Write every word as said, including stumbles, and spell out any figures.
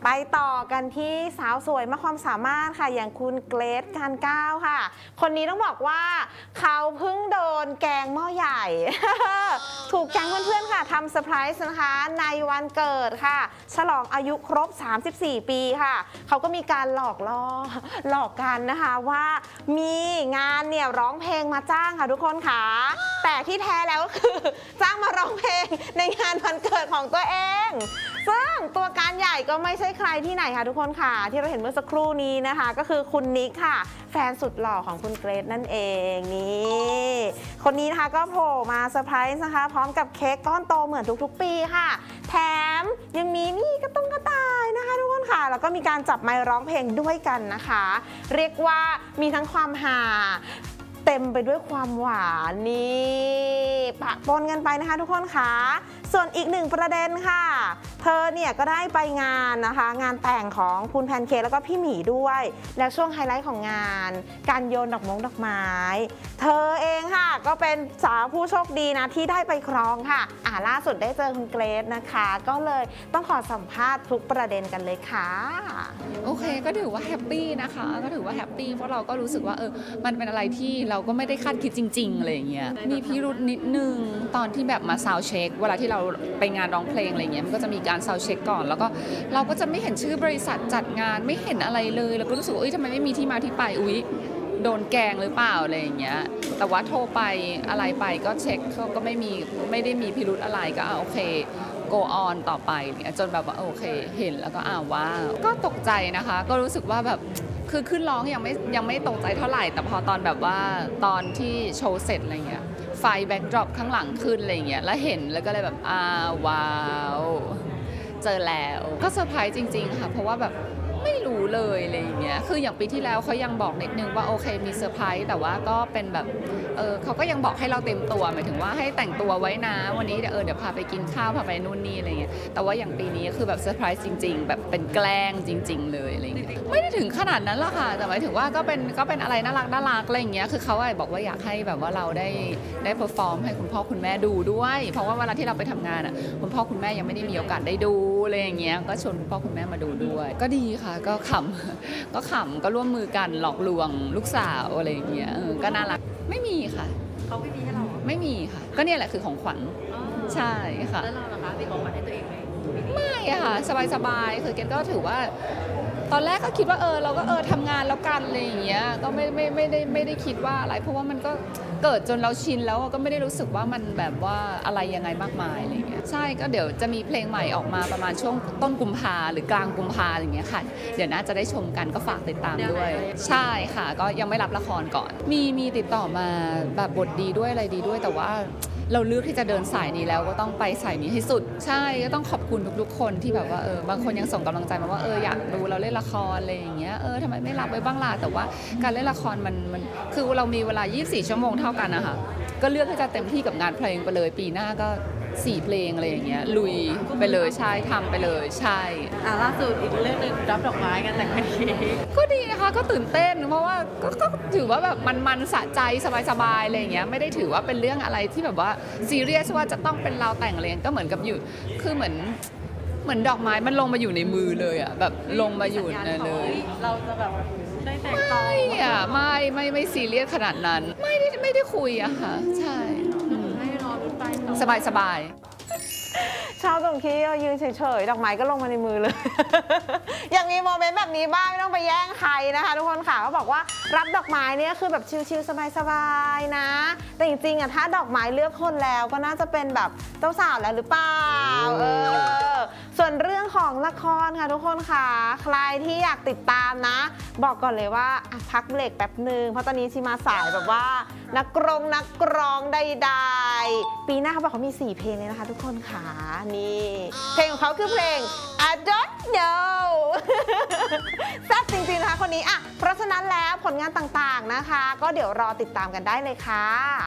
ไปต่อกันที่สาวสวยมากความสามารถค่ะอย่างคุณเกรซการก้าวค่ะคนนี้ต้องบอกว่าเขาเพิ่งโดนแกงหม้อใหญ่ ถูกแก๊งเพื่อนๆค่ะทำเซอร์ไพรส์นะคะในวันเกิดค่ะฉลองอายุครบสามสิบสี่ปีค่ะเขาก็มีการหลอกล่อหลอกกันนะคะว่ามีงานเนี่ยร้องเพลงมาจ้างค่ะทุกคนค่ะแต่ที่แท้แล้วก็คือจ้างมาร้องเพลงในงานวันเกิดของตัวเองซึ่งตัวการใหญ่ก็ไม่ใช่ใครที่ไหนค่ะทุกคนค่ะที่เราเห็นเมื่อสักครู่นี้นะคะก็คือคุณนิกค่ะแฟนสุดหล่อของคุณเกรซนั่นเองนี่คนนี้นะคะก็โผล่มาเซอร์ไพรส์นะคะพร้อมกับเค้กก้อนโตเหมือนทุกๆปีค่ะแถมยังมีนี่กระตุ้งกระต่ายนะคะทุกคนค่ะแล้วก็มีการจับไมค์ร้องเพลงด้วยกันนะคะเรียกว่ามีทั้งความฮาเต็มไปด้วยความหวานนี่ปะปนกันไปนะคะทุกคนค่ะส่วนอีกหนึ่งประเด็นค่ะเธอเนี่ยก็ได้ไปงานนะคะงานแต่งของคุณแพนเค้กแล้วก็พี่หมีด้วยแล้วช่วงไฮไลท์ของงานการโยนดอกมงดอกไม้เธอเองค่ะก็เป็นสาวผู้โชคดีนะที่ได้ไปครองค่ะอ่าล่าสุดได้เจอคุณเกรซนะคะก็เลยต้องขอสัมภาษณ์ทุกประเด็นกันเลยค่ะโอเคก็ถือว่าแฮปปี้นะคะก็ถือว่าแฮปปี้เพราะเราก็รู้สึกว่าเออมันเป็นอะไรที่เราก็ไม่ได้คาดคิดจริงๆอะไรอย่างเงี้ยมีพิรุธนิดนึงตอนที่แบบมาซาวด์เช็คเวลาที่เราไปงานร้องเพลงอะไรเงี้ยมันก็จะมีการซาวด์เช็คก่อนแล้วก็เราก็จะไม่เห็นชื่อบริษัทจัดงานไม่เห็นอะไรเลยเราก็รู้สึกว่าเอ้ยทำไมไม่มีที่มาที่ไปอุ๊ยโดนแกงหรือเปล่าอะไรอย่างเงี้ยแต่ว่าโทรไปอะไรไปก็เช็คเขาก็ไม่มีไม่ได้มีพิรุธอะไรก็โอเค go on ต่อไปเนี่ยจนแบบว่าโอเคเห็นแล้วก็อ้าวว้าวก็ตกใจนะคะก็รู้สึกว่าแบบคือขึ้นร้องยังไม่ยังไม่ตกใจเท่าไหร่แต่พอตอนแบบว่าตอนที่โชว์เสร็จอะไรเงี้ยไฟแบ็กดรอปข้างหลังขึ้นอะไรเงี้ยแล้วเห็นแล้วก็เลยแบบอ้าวว้าวเจอแล้วก็เซอร์ไพรส์จริงๆค่ะเพราะว่าแบบไม่รู้เลยอะไรอย่างเงี้ยคืออย่างปีที่แล้วเขายังบอกนิดนึงว่าโอเคมีเซอร์ไพรส์แต่ว่าก็เป็นแบบเออเขาก็ยังบอกให้เราเต็มตัวหมายถึงว่าให้แต่งตัวไว้นะวันนี้เดี๋ยวเออเดี๋ยวพาไปกินข้าวพาไปนู่นนี่อะไรเงี้ยแต่ว่าอย่างปีนี้คือแบบเซอร์ไพรส์จริงๆแบบเป็นแกล้งจริงๆเลยอะไรเงี้ยไม่ได้ถึงขนาดนั้นหรอกค่ะแต่หมายถึงว่าก็เป็นก็เป็นอะไรน่ารักน่ารักอะไรอย่างเงี้ยคือเขาบอกว่าอยากให้แบบว่าเราได้ได้เพอร์ฟอร์มให้คุณพ่อคุณแม่ดูด้วยเพราะว่าเวลาที่เราไปทำงานอ่ะคุณพ่อคุณแม่ยังไม่ได้มีโอกาสได้ดูอะไรอย่างเงี้ยก็ชวนคุณพ่อคุณแม่มาดูด้วยก็ดีค่ะก็ขำก็ขำก็ร่วมมือกันหลอกลวงลูกสาวอะไรอย่างเงี้ยก็น่ารักไม่มีค่ะเขาไม่มีให้เราไม่มีค่ะก็เนี่ยแหละคือของขวัญใช่ค่ะแล้วเราล่ะคะมีของขวัญให้ตัวเองไหมไม่อะค่ะสบายๆคือเกดก็ถือว่าตอนแรกก็คิดว่าเออเราก็เออทำงานแล้วกันอะไรอย่างเงี้ยก็ไม่ไม่ไม่ได้ไม่ได้คิดว่าอะไรเพราะว่ามันก็เกิดจนเราชินแล้วก็ไม่ได้รู้สึกว่ามันแบบว่าอะไรยังไงมากมายอะไรเงี้ยใช่ก็เดี๋ยวจะมีเพลงใหม่ออกมาประมาณช่วงต้นกุมภาหรือกลางกุมภาอะไรเงี้ยค่ะเดี๋ยวน่าจะได้ชมกันก็ฝากติดตามด้วยใช่ค่ะก็ยังไม่รับละครก่อนมีมีติดต่อมาแบบบทดีด้วยอะไรดีด้วยแต่ว่าเราเลือกที่จะเดินสายนี้แล้วก็ต้องไปสายนี้ให้สุดใช่ก็ต้องขอบคุณทุกๆคนที่แบบว่าเออบางคนยังส่งกำลังใจมาว่าเอออยากดูเราเล่นละครอะไรอย่างเงี้ยเออทำไมไม่รับไว้บ้างล่ะแต่ว่าการเล่นละครมันมันคือเรามีเวลายี่สิบสี่ชั่วโมงเท่ากันนะคะก็เลือกที่จะเต็มที่กับงานเพลงไปเลยปีหน้าก็สี่เพลงอะไรอย่างเงี้ยลุยไปเลยใช่ทำไปเลยใช่อ่าล่าสุดอีกเรื่องนึงรับดอกไม้กันแต่งเป็นเค้กก็ดีนะคะก็ตื่นเต้นเพราะว่าก็ก็ถือว่าแบบมันมันสะใจสบายๆอะไรอย่างเงี้ยไม่ได้ถือว่าเป็นเรื่องอะไรที่แบบว่าซีเรียสว่าจะต้องเป็นเราแต่งอะไรก็เหมือนกับอยู่คือเหมือนเหมือนดอกไม้มันลงมาอยู่ในมือเลยอ่ะแบบลงมาอยู่นั่นเลยเราจะแบบได้แต่งต่อไม่อ่ะไม่ไม่ไม่ซีเรียสขนาดนั้นไม่ได้ไม่ได้คุยอะค่ะใช่ให้รอรุ่นไปสบายสบายชอบตรงที่ยืนเฉยๆดอกไม้ก็ลงมาในมือเลย อยากมีโมเมนต์แบบนี้บ้างไม่ต้องไปแย่งใครนะคะทุกคนค่ะเขาบอกว่ารับดอกไม้เนี่ยคือแบบชิลๆสบายๆนะแต่จริงๆอะถ้าดอกไม้เลือกคนแล้วก็น่าจะเป็นแบบเจ้าสาวแล้วหรือเปล่าเออส่วนเรื่องของละครค่ะทุกคนค่ะใครที่อยากติดตามนะบอกก่อนเลยว่าพักเบรกแป๊บนึงเพราะตอนนี้ชิมาสายแบบว่านักร้องนักร้องใดๆปีหน้าเขาบอกเขามีสี่เพลงเลยนะคะทุกคนค่ะนี่เพลงของเขาคือเพลง I don't know แซ่บจริงๆนะคะคนนี้อ่ะเพราะฉะนั้นแล้วผลงานต่างๆนะคะก็เดี๋ยวรอติดตามกันได้เลยค่ะ